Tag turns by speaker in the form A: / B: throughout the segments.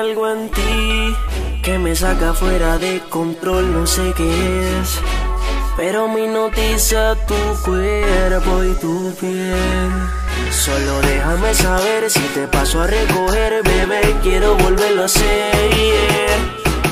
A: algo en ti que me saca fuera de control, no sé qué es, pero me hipnotiza tu cuerpo y tu piel. Solo déjame saber si te paso a recoger, bebé, quiero volverlo a hacer, yeah.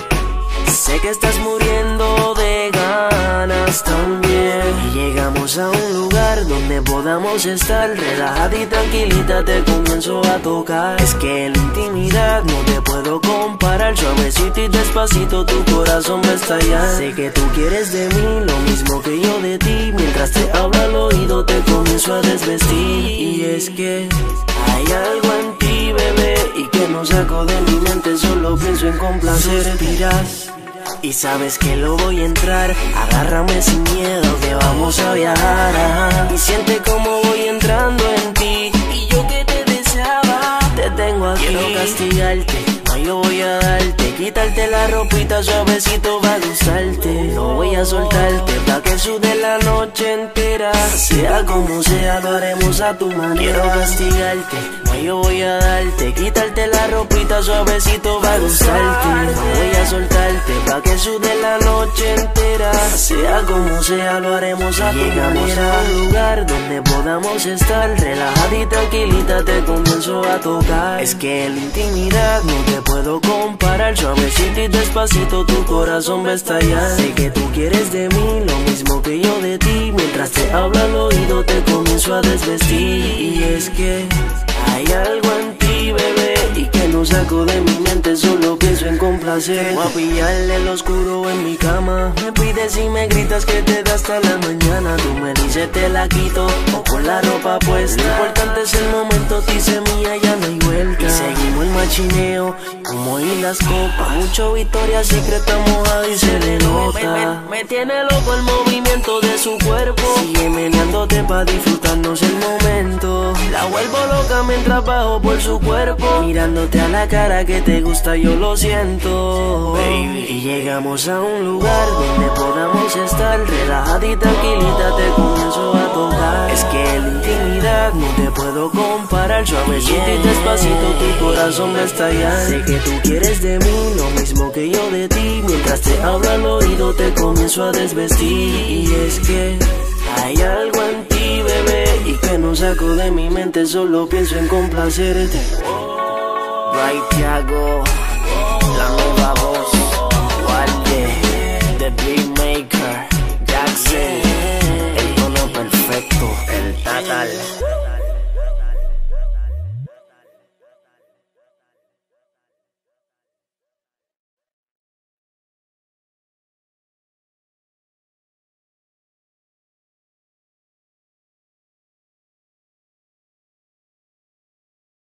A: Sé que estás muriendo de ganas también, y llegamos a un lugar donde podamos estar relajada y tranquilita. Te comienzo a tocar. Es que en la intimidad no te puedo comparar. Suavecito y despacito tu corazón va a estallar. Sé que tú quieres de mí lo mismo que yo de ti. Mientras te hablo al oído te comienzo a desvestir. Y es que hay algo en ti, bebé, y que no saco de mi mente. Solo pienso en complacer. Suspiras y sabes que lo voy a entrar. Agárrame sin miedo que vamos a viajar. Y siente como voy entrando en ti. Y yo que te deseaba, te tengo aquí. Quiero castigarte, no, yo voy a darte. Quitarte la ropita suavecito va a gustarte. No voy a soltarte pa' que sude la noche entera. Sea como sea lo haremos a tu manera. Quiero castigarte, no, yo voy a darte. Quitarte la ropita suavecito va a gustarte. No voy a soltarte pa' que sude la noche entera. Sea como sea lo haremos a tu manera. Llegamos a un lugar donde podamos estar relajada y tranquilita. Te comienzo a tocar. Es que en la intimidad no te puedo comparar. Suavecito y despacito tu corazón va a estallar. Sé que tú quieres de mí lo mismo que yo de ti. Mientras te hablo al oído te comienzo a desvestir. Y es que hay algo en ti, bebé, y que no saco de mi mente. Solo pienso en complacer. Voy a pillarle el oscuro en mi cama. Me pides y me gritas que te da hasta la mañana. Tú me dices te la quito o con la ropa puesta. Lo importante es el momento, dice mía, ya no hay vuelta. Y seguimos el machineo, como y las copas. Mucho Victoria Secreta mojada y se le nota. Me tiene loco el movimiento de su cuerpo. Sigue meneándote pa' disfrutarnos el momento. La vuelvo loca mientras bajo por su cuerpo. Mirándote a la cara que te gusta, yo lo siento, baby. Y llegamos a un lugar donde podamos estar relajada y tranquilita. Te comienzo a tocar. Es que en la intimidad no te puedo comparar. Suavecito y despacito tu corazón va a estallar. Sé que tú quieres de mí lo mismo que yo de ti. Mientras te hablo al oído te comienzo a desvestir. Y es que hay algo en ti, bebé, y que no saco de mi mente. Solo pienso en complacerte. Right, Thiago.